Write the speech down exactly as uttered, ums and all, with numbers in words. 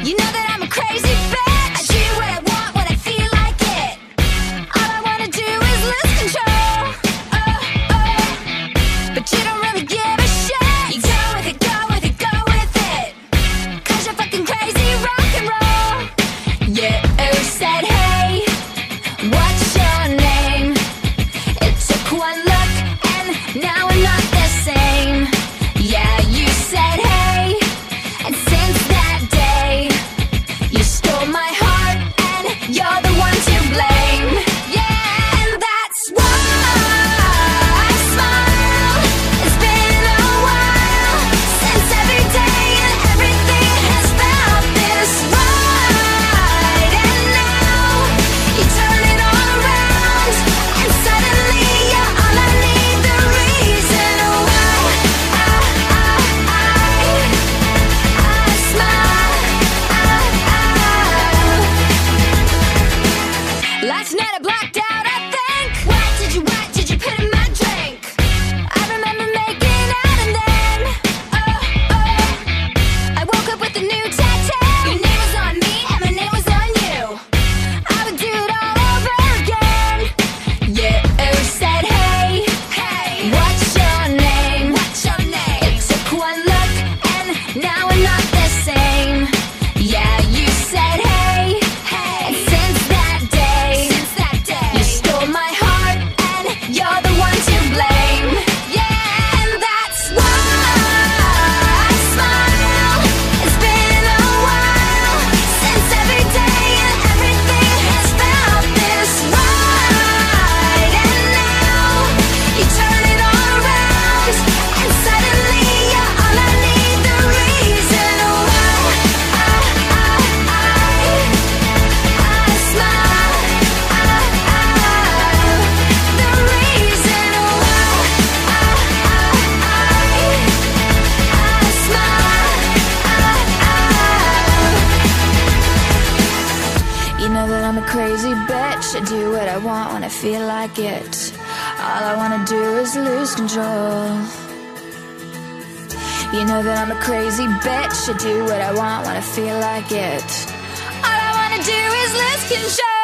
You know that I'm a crazy bitch. I do what I want when I feel like it. All I wanna do is lose control. Oh, oh. But you don't really give a shit. You go with it, go with it, go with it. Cause you're fucking crazy rock and roll. Yeah, you said, hey, what's your name? It took one look and now we're not the same. Yeah, you said, hey, and since that day you stole my heart and you're the one to blame. Yeah, and that's why I smile. It's been a while since every day and everything has felt this right. And now you turn it all around and suddenly you're all I need. The reason why I, I, I, I smile. Last night I blacked out, I think. What did you, what did you put in my drink? I remember making out and then, oh, oh, I woke up with a new tattoo. Your name was on me and my name was on you. I would do it all over again. Yeah, you said, hey, hey, what's your name? What's your name? It took one look and now we're not the same. Yeah, you said, hey, hey, and since that day, since that day, you stole my heart and you're the one to blame. Yeah, and that's why I smile. It's been a while since every day and everything has felt this right. And now you turn it all around and suddenly you're all I need. The reason why I, I, I, I smile. I, I, the reason why I, I, I, I smile. You know that I'm a crazy bitch. I do what I want when I feel like it. All I wanna do is lose control. You know that I'm a crazy bitch. I do what I want when I feel like it. All I wanna do is lose control.